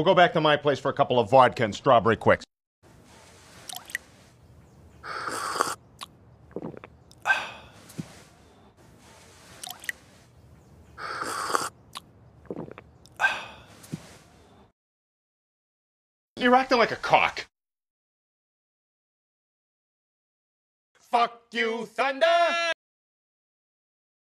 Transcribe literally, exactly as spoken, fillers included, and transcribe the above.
We'll go back to my place for a couple of vodka and strawberry quicks. You're acting like a cock. Fuck you, Thunder!